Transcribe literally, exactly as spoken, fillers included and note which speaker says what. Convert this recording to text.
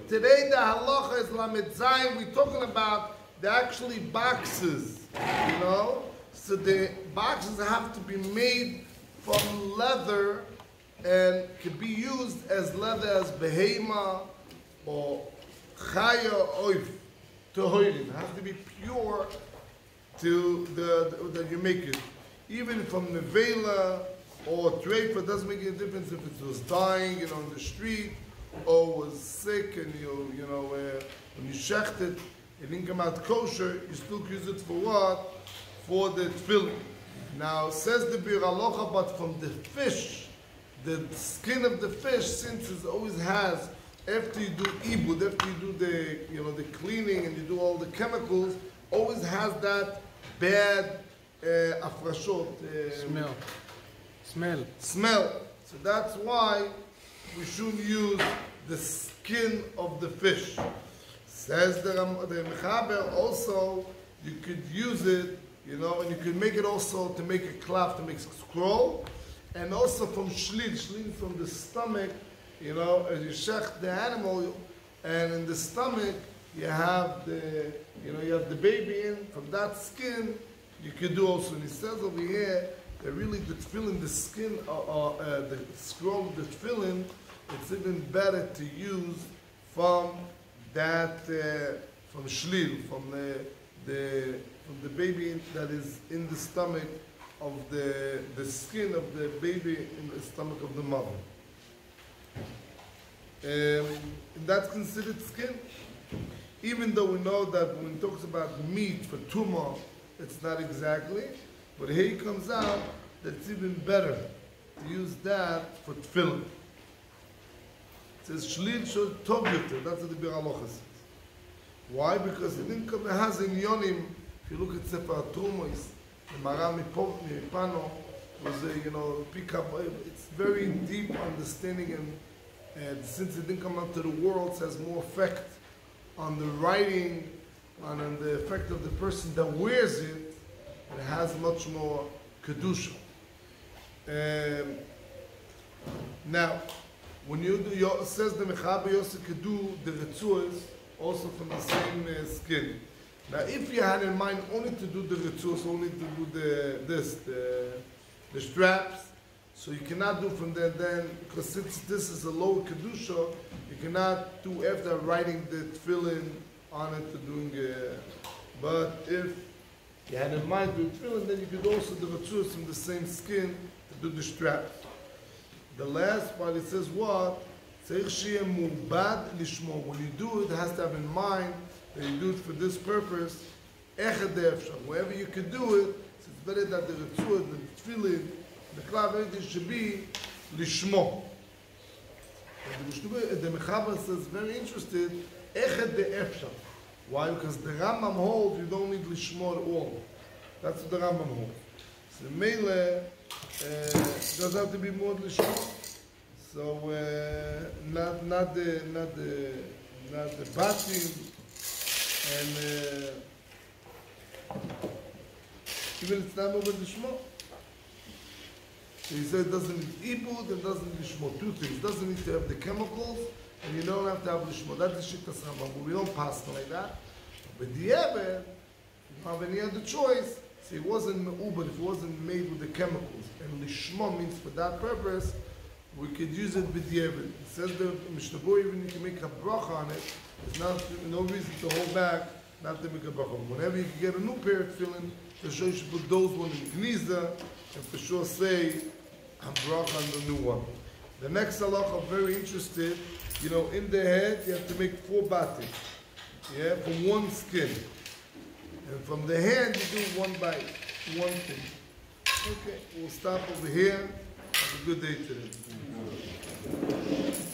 Speaker 1: today the halacha is lamed zayin. We're talking about the actually boxes, you know. So the boxes have to be made from leather and can be used as leather as behema or chaya oif tohorin. It has to be pure to the that you make it. Even from nevela or treifa, doesn't make any difference if it was dying, you know, in the street, or was sick and you, you know, uh, when you shecht it, it didn't come out kosher, you still use it for what? For the tefillin. Now, says the Bir Halacha, but from the fish, the skin of the fish, since it always has, after you do ibud, after you do the, you know, the cleaning and you do all the chemicals, always has that bad uh, afrashot. Uh,
Speaker 2: smell. Smell.
Speaker 1: Smell. So that's why we shouldn't use the skin of the fish. Says the, the Mechaber also, you could use it, you know, and you could make it also to make a cloth, to make a scroll, and also from shlid, shlid from the stomach, you know, as you shech the animal, and in the stomach you have the, you know, you have the baby in, from that skin, you could do also, and he says over here, that really the tefillin, the skin, uh, uh, uh, the scroll of the tefillin, it's even better to use from that, uh, from shlil, from the, the, from the baby that is in the stomach of the, the skin of the baby in the stomach of the mother. Um, and that's considered skin. Even though we know that when it talks about meat for tumah, it's not exactly, but here it comes out that it's even better to use that for tefillin. It says shlil shel tov yoter. That's what the Bir Halacha says. Why? Because it didn't come. It has in yonim. If you look at Sefer Trumos, the Maram Mipano was a, you know, pick up. It's very deep understanding, and, and since it didn't come out to the world, it has more effect on the writing, and on the effect of the person that wears it. It has much more kedusha. Um, now, when you do, it says the Mechaber you also could do the retzuas also from the same uh, skin. Now, if you had in mind only to do the retzuas, only to do the this, the, the straps, so you cannot do from there then, because since this is a lower kedusha, you cannot do after writing the tefillin on it to doing. Uh, but if you had in mind to do tefillin, then you could also do the retzuas from the same skin to do the straps. The last part, it says what? When you do it, it has to have in mind that you do it for this purpose. Wherever you can do it, it's better that the retzuah, the tefillin, the klav, everything should be lishmo. The Mechaber says, very interested, echad de'efshar. Why? Because the Rambam holds you don't need lishmo at all. That's what the Rambam holds. So the Mele uh, does have to be more lishmo. So uh, not not the not the not the batim, and uh, even it's not over the shmo. So he said it doesn't need ibud, it doesn't need shmo. Two things: it doesn't need to have the chemicals, and you don't have to have the shmo. That's the shittas Rambam, but we don't pass it like that. But the Eber, you have any other choice. So it wasn't me'ubad, if it wasn't made with the chemicals, and lishmo means for that purpose. We could use it b'diavad. It says the Mishnah Berurah, even you can make a bracha on it. There's not, no reason to hold back not to make a bracha. Whenever you can get a new pair of tefillin, for sure you should put those one in Gniza, and for sure say a bracha on the new one. The next halacha, I'm very interested, you know, in the head you have to make four batim. Yeah, from one skin. And from the hand you do one bite, one thing. Okay, we'll stop over here. Have a good day today.